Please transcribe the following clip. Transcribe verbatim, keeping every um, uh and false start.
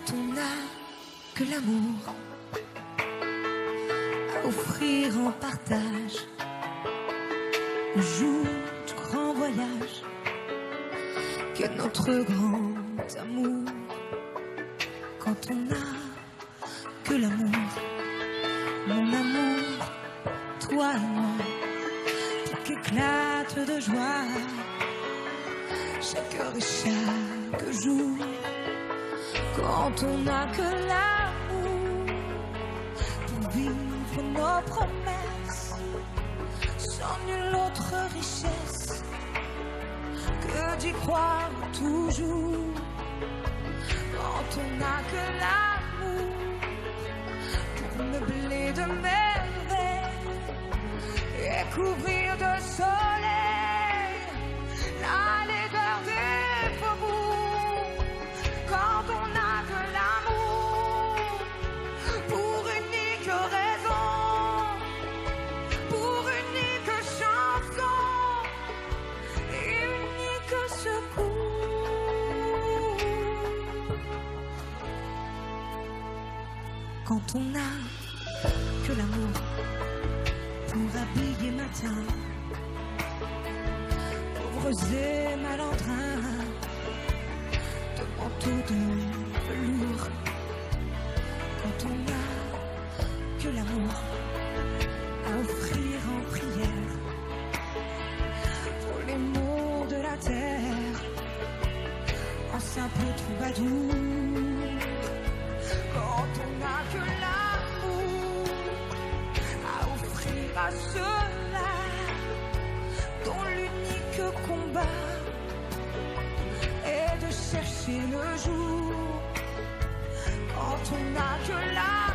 Quand on n'a que l'amour à offrir en partage, le jour du grand voyage qu'est notre grand amour. Quand on n'a que l'amour, mon amour, toi et moi, tout qu'éclate de joie chaque heure et chaque jour. Quand on n'a que l'amour pour vivre nos promesses, sans nulle autre richesse que d'y croire toujours. Quand on n'a que l'amour pour meubler de merveilles et couvrir de soleil la laideur des faubourgs. Quand on n'a que l'amour pour unique raison, pour unique chanson et unique secours. Quand on n'a que l'amour pour habiller matin pauvres et malandrins de manteaux de velours. Quand on n'a que l'amour à offrir en prière pour les maux de la terre en simple troubadour. Quand on n'a que l'amour à offrir à ceux-là dont l'unique combat est de chercher le jour. Quand on n'a que l'amour